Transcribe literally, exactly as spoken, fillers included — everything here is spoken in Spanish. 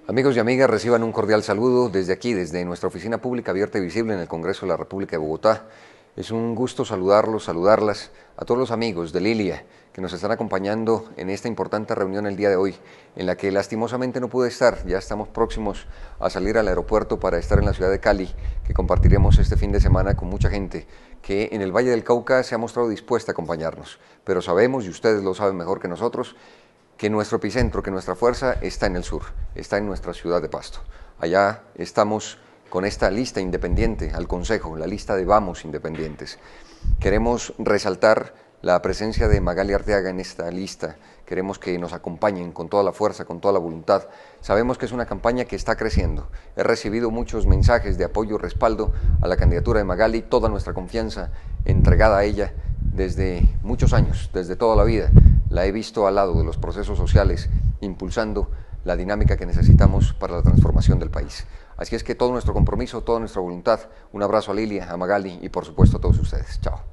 Amigos y amigas, reciban un cordial saludo desde aquí, desde nuestra oficina pública abierta y visible en el Congreso de la República de Bogotá. Es un gusto saludarlos, saludarlas, a todos los amigos de Lilia que nos están acompañando en esta importante reunión el día de hoy, en la que lastimosamente no pude estar. Ya estamos próximos a salir al aeropuerto para estar en la ciudad de Cali, que compartiremos este fin de semana con mucha gente que en el Valle del Cauca se ha mostrado dispuesta a acompañarnos. Pero sabemos, y ustedes lo saben mejor que nosotros, que nuestro epicentro, que nuestra fuerza está en el sur, está en nuestra ciudad de Pasto. Allá estamos con esta lista independiente al Consejo, la lista de Vamos Independientes. Queremos resaltar la presencia de Magali Arteaga en esta lista, queremos que nos acompañen con toda la fuerza, con toda la voluntad. Sabemos que es una campaña que está creciendo. He recibido muchos mensajes de apoyo y respaldo a la candidatura de Magali, toda nuestra confianza entregada a ella desde muchos años, desde toda la vida. La he visto al lado de los procesos sociales, impulsando la dinámica que necesitamos para la transformación del país. Así es que todo nuestro compromiso, toda nuestra voluntad, un abrazo a Lilia, a Magali y por supuesto a todos ustedes. Chao.